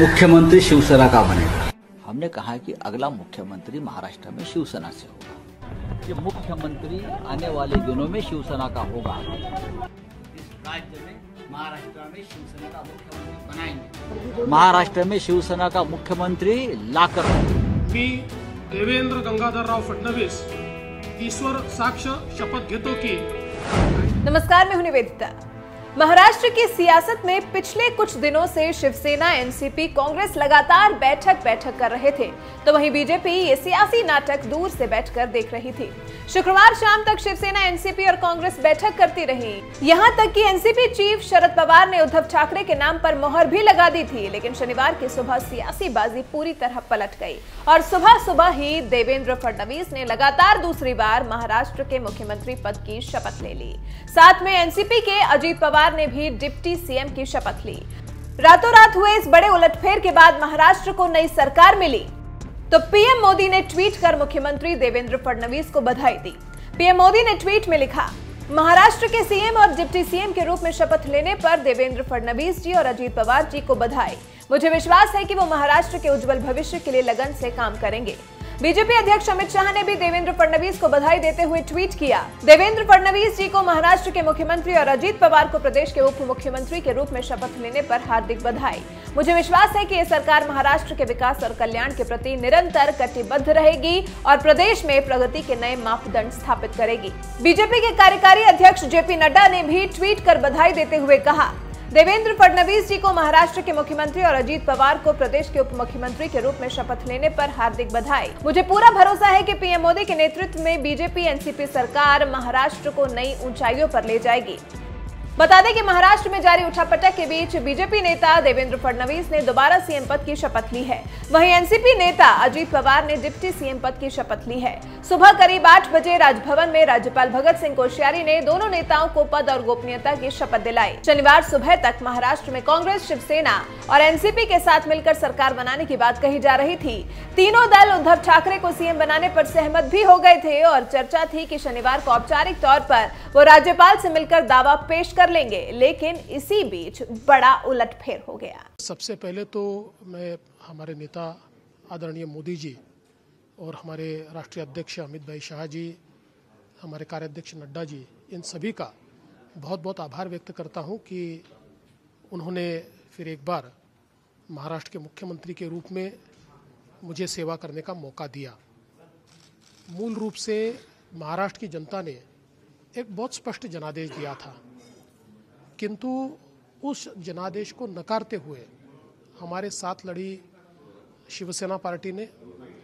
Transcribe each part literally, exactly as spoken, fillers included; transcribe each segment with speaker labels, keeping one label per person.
Speaker 1: मुख्यमंत्री शिवसेना का बनेगा।
Speaker 2: हमने कहा है कि अगला मुख्यमंत्री महाराष्ट्र में शिवसेना से होगा। ये मुख्यमंत्री आने वाले दिनों में शिवसेना का होगा।
Speaker 1: इस राज्य में महाराष्ट्र में शिवसेना का मुख्यमंत्री बनाएंगे।
Speaker 2: महाराष्ट्र में शिवसेना का मुख्यमंत्री लाकर
Speaker 3: मी देवेंद्र गंगाधरराव फडणवीस ईश्वर साक्ष शपथ घेतो की।
Speaker 4: नमस्कार, मैं हूं निवेदिता। महाराष्ट्र की सियासत में पिछले कुछ दिनों से शिवसेना, एनसीपी, कांग्रेस लगातार बैठक बैठक कर रहे थे, तो वहीं बीजेपी ये सियासी नाटक दूर से बैठकर देख रही थी। शुक्रवार शाम तक शिवसेना, एनसीपी और कांग्रेस बैठक करती रही। यहां तक कि एनसीपी चीफ शरद पवार ने उद्धव ठाकरे के नाम पर मोहर भी लगा दी थी, लेकिन शनिवार की सुबह सियासी बाजी पूरी तरह पलट गई और सुबह सुबह ही देवेंद्र फडणवीस ने लगातार दूसरी बार महाराष्ट्र के मुख्यमंत्री पद की शपथ ले ली। साथ में एनसीपी के अजीत पवार ने भी डिप्टी सीएम की शपथ ली। रातों रात हुए इस बड़े उलटफेर के बाद महाराष्ट्र को नई सरकार मिली, तो पीएम मोदी ने ट्वीट कर मुख्यमंत्री देवेंद्र फडणवीस को बधाई दी। पीएम मोदी ने ट्वीट में लिखा, महाराष्ट्र के सीएम और डिप्टी सीएम के रूप में शपथ लेने पर देवेंद्र फडणवीस जी और अजीत पवार जी को बधाई। मुझे विश्वास है कि वो महाराष्ट्र के उज्जवल भविष्य के लिए लगन से काम करेंगे। बीजेपी अध्यक्ष अमित शाह ने भी देवेंद्र फडणवीस को बधाई देते हुए ट्वीट किया, देवेंद्र फडणवीस जी को महाराष्ट्र के मुख्यमंत्री और अजीत पवार को प्रदेश के उप मुख्यमंत्री के रूप में शपथ लेने पर हार्दिक बधाई। मुझे विश्वास है कि ये सरकार महाराष्ट्र के विकास और कल्याण के प्रति निरंतर कटिबद्ध रहेगी और प्रदेश में प्रगति के नए मापदंड स्थापित करेगी। बीजेपी के कार्यकारी अध्यक्ष जेपी नड्डा ने भी ट्वीट कर बधाई देते हुए कहा, देवेंद्र फडणवीस जी को महाराष्ट्र के मुख्यमंत्री और अजीत पवार को प्रदेश के उप मुख्यमंत्री के रूप में शपथ लेने पर हार्दिक बधाई। मुझे पूरा भरोसा है कि पीएम मोदी के नेतृत्व में बीजेपी एनसीपी सरकार महाराष्ट्र को नई ऊंचाइयों पर ले जाएगी। बता दें कि महाराष्ट्र में जारी उठापटक के बीच बीजेपी नेता देवेंद्र फडणवीस ने दोबारा सीएम पद की शपथ ली है। वहीं एनसीपी नेता अजीत पवार ने डिप्टी सीएम पद की शपथ ली है। सुबह करीब आठ बजे राजभवन में राज्यपाल भगत सिंह कोश्यारी ने दोनों नेताओं को पद और गोपनीयता की शपथ दिलाई। शनिवार सुबह तक महाराष्ट्र में कांग्रेस, शिवसेना और एनसीपी के साथ मिलकर सरकार बनाने की बात कही जा रही थी। तीनों दल उद्धव ठाकरे को सीएम बनाने पर सहमत भी हो गए थे और चर्चा थी कि शनिवार को औपचारिक तौर पर वो राज्यपाल से मिलकर दावा पेश कर लेंगे, लेकिन इसी बीच बड़ा उलटफेर हो गया।
Speaker 3: सबसे पहले तो मैं हमारे नेता आदरणीय मोदी जी और हमारे राष्ट्रीय अध्यक्ष अमित भाई शाह जी, हमारे कार्याध्यक्ष नड्डा जी, इन सभी का बहुत बहुत आभार व्यक्त करता हूं कि उन्होंने फिर एक बार महाराष्ट्र के मुख्यमंत्री के रूप में मुझे सेवा करने का मौका दिया। मूल रूप से महाराष्ट्र की जनता ने एक बहुत स्पष्ट जनादेश दिया था, किंतु उस जनादेश को नकारते हुए हमारे साथ लड़ी शिवसेना पार्टी ने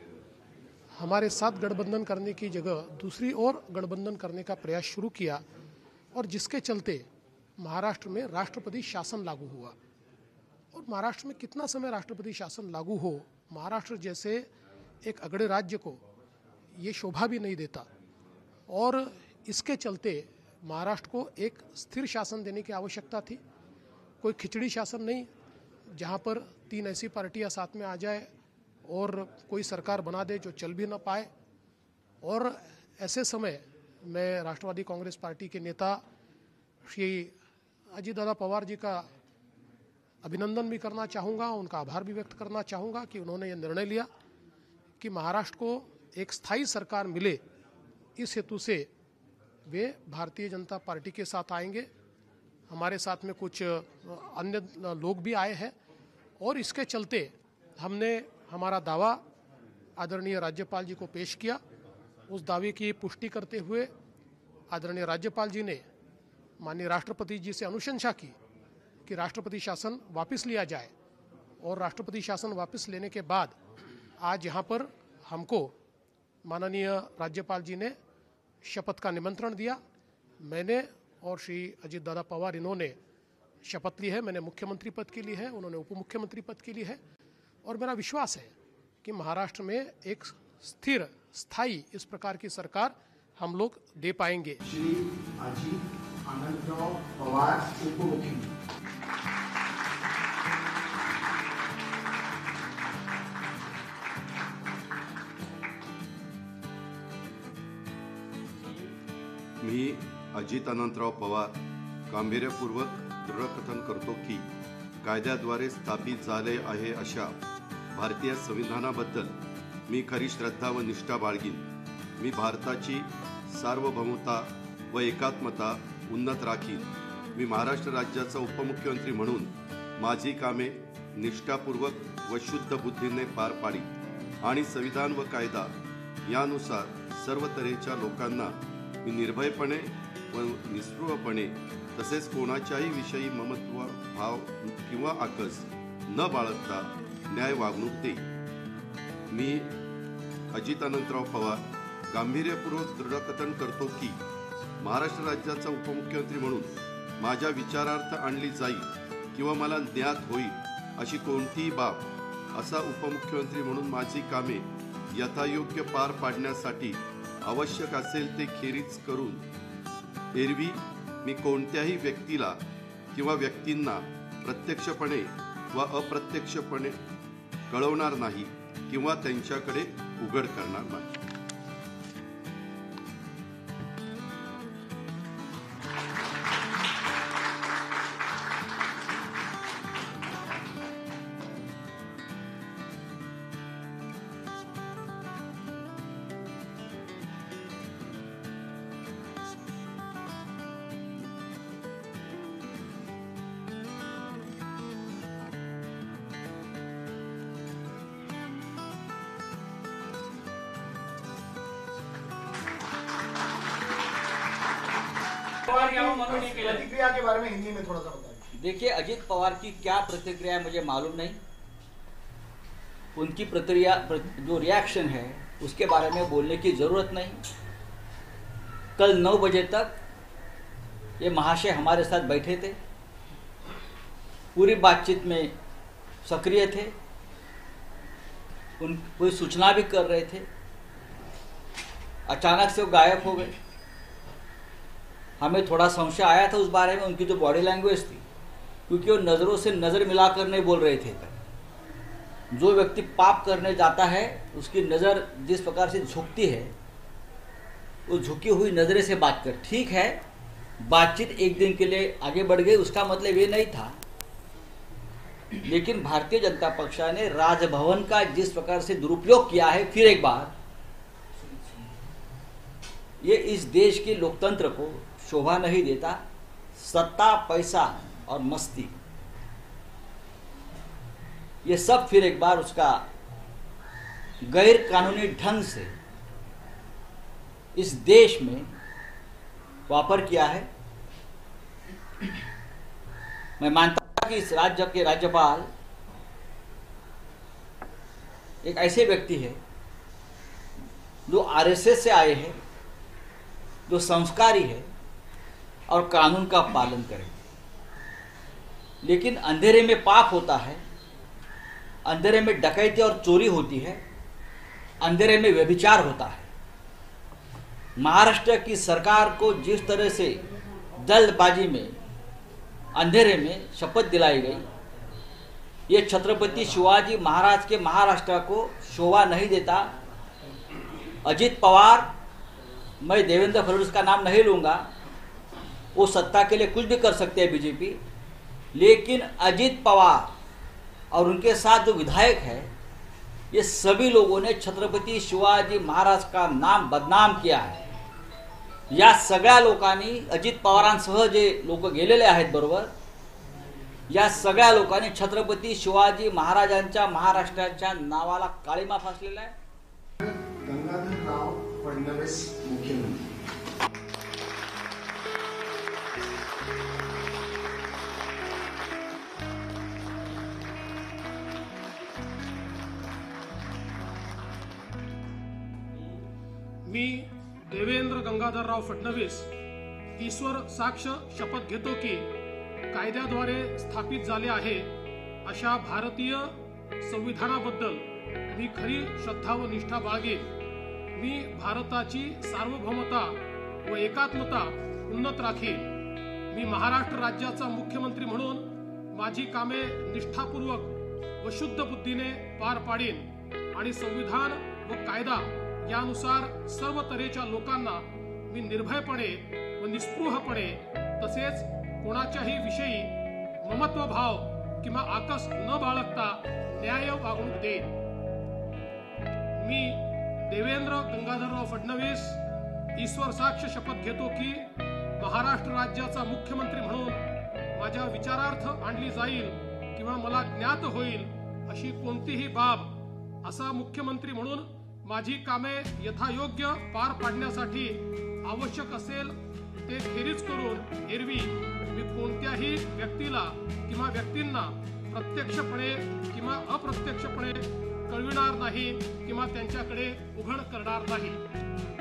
Speaker 3: हमारे साथ गठबंधन करने की जगह दूसरी ओर गठबंधन करने का प्रयास शुरू किया और जिसके चलते महाराष्ट्र में राष्ट्रपति शासन लागू हुआ। और महाराष्ट्र में कितना समय राष्ट्रपति शासन लागू हो, महाराष्ट्र जैसे एक अगड़े राज्य को ये शोभा भी नहीं देता और इसके चलते महाराष्ट्र को एक स्थिर शासन देने की आवश्यकता थी। कोई खिचड़ी शासन नहीं जहां पर तीन ऐसी पार्टियां साथ में आ जाए और कोई सरकार बना दे जो चल भी ना पाए। और ऐसे समय मैं राष्ट्रवादी कांग्रेस पार्टी के नेता श्री अजीत दादा पवार जी का अभिनंदन भी करना चाहूँगा, उनका आभार भी व्यक्त करना चाहूँगा कि उन्होंने ये निर्णय लिया कि महाराष्ट्र को एक स्थायी सरकार मिले। इस हेतु से वे भारतीय जनता पार्टी के साथ आएंगे। हमारे साथ में कुछ अन्य लोग भी आए हैं और इसके चलते हमने हमारा दावा आदरणीय राज्यपाल जी को पेश किया। उस दावे की पुष्टि करते हुए आदरणीय राज्यपाल जी ने माननीय राष्ट्रपति जी से अनुशंसा की कि राष्ट्रपति शासन वापस लिया जाए। और राष्ट्रपति शासन वापस लेने के बाद आज यहाँ पर हमको माननीय राज्यपाल जी ने शपथ का निमंत्रण दिया। मैंने और श्री अजीत दादा पवार इन्होंने शपथ ली है। मैंने मुख्यमंत्री पद के लिए है, उन्होंने उप मुख्यमंत्री पद के लिए है और मेरा विश्वास है कि महाराष्ट्र में एक स्थिर, स्थायी इस प्रकार की सरकार हम लोग दे पाएंगे।
Speaker 5: श्री अजीत आनंदराव पवार उप मुख्यमंत्री।
Speaker 6: मी अजित अनंतराव पवार गांभीर्यपूर्वक दृढकथन करतो की कायद्याद्वारे स्थापित झाले आहे अशा भारतीय संविधानाबद्दल मी खरी श्रद्धा व निष्ठा बाळगीन. मी भारताची सार्वभौमता व एकात्मता उन्नत राखीन. मी महाराष्ट्र राज्याचा उपमुख्यमंत्री म्हणून माझी कामे निष्ठापूर्वक व शुद्ध बुद्धीने पार पाडीन आणि संविधान व कायदा यानुसार सर्व तऱ्हेच्या लोकांना मी निर्भयपणे व निस्पृहपणे तसेच कोणाच्याही विषयी ममत्व भाव किंवा आकस न बाळगता न्याय वागणूक देईन. मी अजित अनंतराव पवार गांभीर्यपूर्वक दृढकथन करतो की महाराष्ट्र राज्याचा उपमुख्यमंत्री म्हणून माझ्या विचारार्थ आणली जाईल किंवा मला ज्ञात होईल अशी कोणतीही बाब असा उपमुख्यमंत्री म्हणून माझी कामे यथायोग्य पार पाडण्यासाठी आवश्यक असेल ते खेरीज करून एरवी मी कोणत्याही व्यक्तीला किंवा व्यक्तींना प्रत्यक्षपणे व अप्रत्यक्षपणे कळवणार नाही किंवा त्यांच्याकडे उघड करणार नाही.
Speaker 5: प्रतिक्रिया के बारे में हिंदी में थोड़ा सा बताइए.
Speaker 2: देखिए, अजीत पवार की क्या प्रतिक्रिया है मुझे मालूम नहीं. उनकी प्रतिक्रिया जो रिएक्शन है उसके बारे में बोलने की जरूरत नहीं. कल नौ बजे तक ये महाशय हमारे साथ बैठे थे, पूरी बातचीत में सक्रिय थे, उन कोई सूचना भी कर रहे थे. अचानक से वो गायब हो गए. हमें थोड़ा संशय आया था उस बारे में, उनकी जो बॉडी लैंग्वेज थी, क्योंकि वो नज़रों से नज़र मिलाकर नहीं बोल रहे थे. जो व्यक्ति पाप करने जाता है उसकी नज़र जिस प्रकार से झुकती है, वो झुकी हुई नज़रें से बात कर. ठीक है, बातचीत एक दिन के लिए आगे बढ़ गई, उसका मतलब ये नहीं था. लेकिन भारतीय जनता पक्ष ने राजभवन का जिस प्रकार से दुरुपयोग किया है, फिर एक बार ये इस देश के लोकतंत्र को शोभा नहीं देता. सत्ता, पैसा और मस्ती, ये सब फिर एक बार उसका गैर कानूनी ढंग से इस देश में वापर किया है. मैं मानता हूं कि इस राज्य के राज्यपाल एक ऐसे व्यक्ति है जो आरएसएस से आए हैं, जो संस्कारी है और कानून का पालन करे. लेकिन अंधेरे में पाप होता है, अंधेरे में डकैती और चोरी होती है, अंधेरे में व्यभिचार होता है. महाराष्ट्र की सरकार को जिस तरह से जल्दबाजी में अंधेरे में शपथ दिलाई गई, ये छत्रपति शिवाजी महाराज के महाराष्ट्र को शोभा नहीं देता. अजित पवार, मैं देवेंद्र फडणवीस का नाम नहीं लूंगा, वो सत्ता के लिए कुछ भी कर सकते हैं बीजेपी, लेकिन अजित पवार और उनके साथ जो विधायक है, ये सभी लोगों ने छत्रपति शिवाजी महाराज का नाम बदनाम किया है. या सगळ्या लोकांनी अजित पवारांसह जे लोक गेलेले आहेत बरोबर, या सगळ्या लोकांनी छत्रपती शिवाजी महाराजांच्या महाराष्ट्राच्या नावाला काळीमा फासलेला आहे.
Speaker 5: गंगाधरराव फडणवीस मुख्यमंत्री.
Speaker 3: मी देवेंद्र गंगाधरराव फडणवीस ईश्वर साक्ष शपथ घेतो की कायद्याद्वारे स्थापित झाले आहे अशा भारतीय संविधानाबद्दल मी खरी श्रद्धा व निष्ठा बाळगेन. मी भारताची सार्वभौमता व एकात्मता उन्नत राखीन. मी महाराष्ट्र राज्याचा मुख्यमंत्री म्हणून माझी कामे निष्ठापूर्वक व शुद्ध बुद्धीने पार पाडीन आणि संविधान व कायदा यानुसार सर्व तऱ्हेच्या लोकांना मी निर्भयपणे व निस्पृहपणे तसेच कोणाच्याही विषयी ममत्वभाव किंवा आकस न बाळगता न्याय वागणूक देईन। मी देवेंद्र गंगाधरराव फडणवीस ईश्वर साक्ष शपथ घेतो की महाराष्ट्र राज्याचा मुख्यमंत्री म्हणून माझ्या विचारार्थ आणली जाईल किंवा मला ज्ञात होईल अशी कोणतीही बाब असा मुख्यमंत्री म्हणून माझी कामे यथायोग्य पार पाडण्यासाठी आवश्यक असेल ते खेरीज करून एरवी मी कोणत्याही व्यक्तीला किंवा व्यक्तींना प्रत्यक्षपणे किंवा अप्रत्यक्षपणे कळविणार नाही किंवा त्यांच्याकडे उघड करणार नाही।